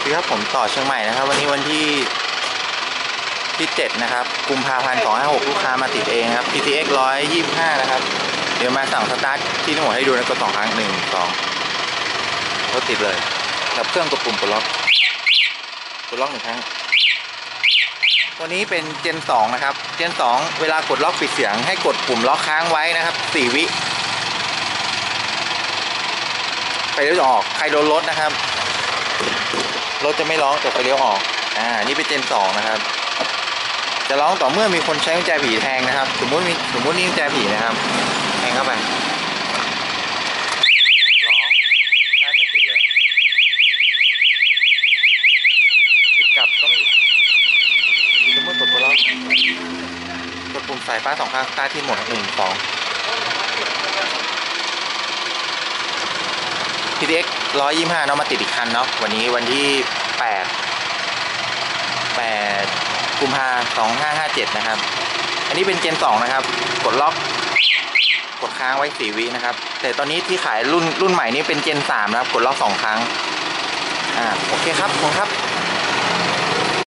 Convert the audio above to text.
ดีครับผมต่อเชียงใหม่นะครับวันนี้วันที่7นะครับกุมภาพันธ์256ลูกค้ามาติดเองครับ PTX 125นะครับเดี๋ยวมาสั่งสตาร์ทที่ทั้งหมดให้ดูนะกด2ครั้ง1 2รถติดเลยกับเครื่องกดปุ่มปลดล็อก1ครั้งตัวนี้เป็นเจน2นะครับเจน2เวลากดล็อกปิดเสียงให้กดปุ่มล็อกค้างไว้นะครับ4 วิไฟเลี้ยวจะออกใครโดนรถนะครับรถจะไม่ร้องแต่ไฟเลี้ยวออกนี่เป็นเจน2นะครับจะร้องต่อเมื่อมีคนใช้กุญแจผีแทงนะครับสมมุตินี่กุญแจผีนะครับแทงเข้าไปร้องชาร์จไม่ติดเลยติดกลับก็ไม่ติดสมมติกดปุ่มล็อกกดปุ่มสายฟ้า2 ครั้งสตาร์ทที่โหมด1 2 PTX 125เนาะมาติดอีกคันเนาะวันนี้วันที่8กุมภา2557นะครับอันนี้เป็นเจน2นะครับกดล็อกกดค้างไว้4 วินะครับแต่ตอนนี้ที่ขายรุ่นใหม่นี้เป็นเจน3นะครับกดล็อก2 ครั้งโอเคครับผมครับ